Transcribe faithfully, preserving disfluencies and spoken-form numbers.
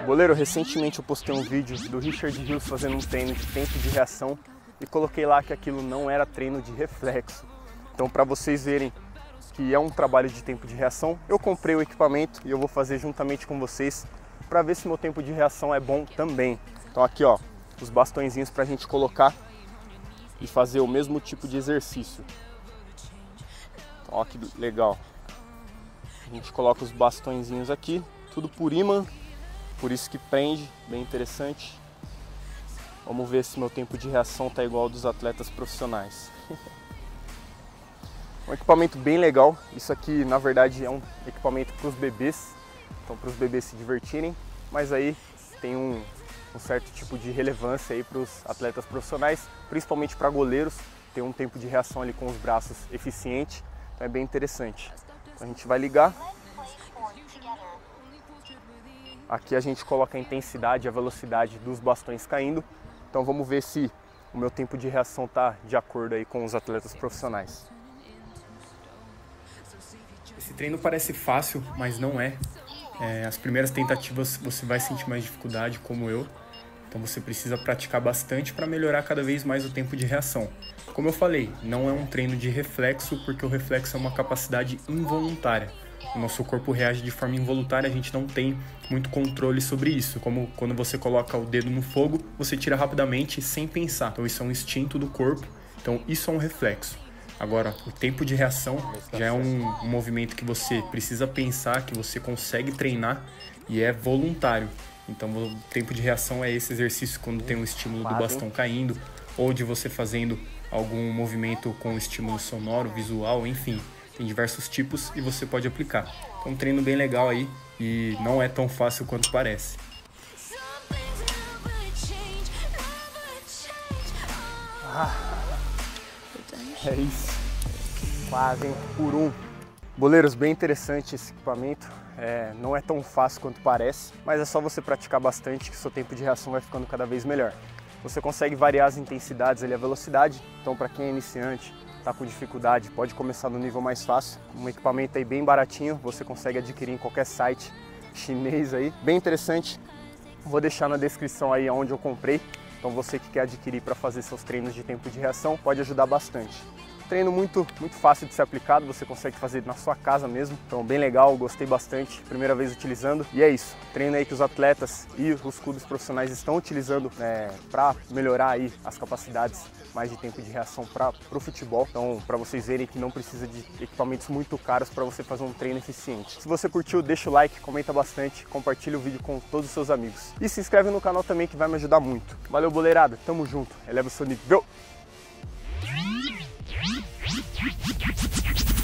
Boleiro, recentemente eu postei um vídeo do Richard Rios fazendo um treino de tempo de reação e coloquei lá que aquilo não era treino de reflexo. Então, para vocês verem que é um trabalho de tempo de reação, eu comprei o equipamento e eu vou fazer juntamente com vocês para ver se meu tempo de reação é bom também. Então aqui, ó, os bastõezinhos para a gente colocar e fazer o mesmo tipo de exercício. Então, ó que legal. A gente coloca os bastõezinhos aqui, tudo por ímã, por isso que prende, bem interessante. Vamos ver se meu tempo de reação tá igual ao dos atletas profissionais. Um equipamento bem legal. Isso aqui, na verdade, é um equipamento para os bebês, então para os bebês se divertirem, mas aí tem um, um certo tipo de relevância aí para os atletas profissionais, principalmente para goleiros, ter um tempo de reação ali com os braços eficiente, então é bem interessante. Então a gente vai ligar. Aqui a gente coloca a intensidade e a velocidade dos bastões caindo, então vamos ver se o meu tempo de reação está de acordo aí com os atletas profissionais. Esse treino parece fácil, mas não é. É, as primeiras tentativas você vai sentir mais dificuldade, como eu. Então você precisa praticar bastante para melhorar cada vez mais o tempo de reação. Como eu falei, não é um treino de reflexo, porque o reflexo é uma capacidade involuntária. O nosso corpo reage de forma involuntária, a gente não tem muito controle sobre isso. Como quando você coloca o dedo no fogo, você tira rapidamente sem pensar. Então isso é um instinto do corpo, então isso é um reflexo. Agora, o tempo de reação já é um, um movimento que você precisa pensar, que você consegue treinar e é voluntário. Então, o tempo de reação é esse exercício quando tem um estímulo do bastão caindo ou de você fazendo algum movimento com estímulo sonoro, visual, enfim. Tem diversos tipos e você pode aplicar. É um treino bem legal aí e não é tão fácil quanto parece. Ah. É isso, quase, hein? Por um. Boleiros, bem interessante esse equipamento, é, não é tão fácil quanto parece, mas é só você praticar bastante que seu tempo de reação vai ficando cada vez melhor. Você consegue variar as intensidades e a velocidade, então para quem é iniciante, está com dificuldade, pode começar no nível mais fácil. Um equipamento aí bem baratinho, você consegue adquirir em qualquer site chinês aí, bem interessante. Vou deixar na descrição aí onde eu comprei. Então você que quer adquirir para fazer seus treinos de tempo de reação pode ajudar bastante. Treino muito, muito fácil de ser aplicado, você consegue fazer na sua casa mesmo. Então bem legal, gostei bastante, primeira vez utilizando. E é isso, treino aí que os atletas e os clubes profissionais estão utilizando né, para melhorar aí as capacidades mais de tempo de reação para o futebol. Então para vocês verem que não precisa de equipamentos muito caros para você fazer um treino eficiente. Se você curtiu, deixa o like, comenta bastante, compartilha o vídeo com todos os seus amigos. E se inscreve no canal também que vai me ajudar muito. Valeu, boleirada, tamo junto, eleva o seu nível.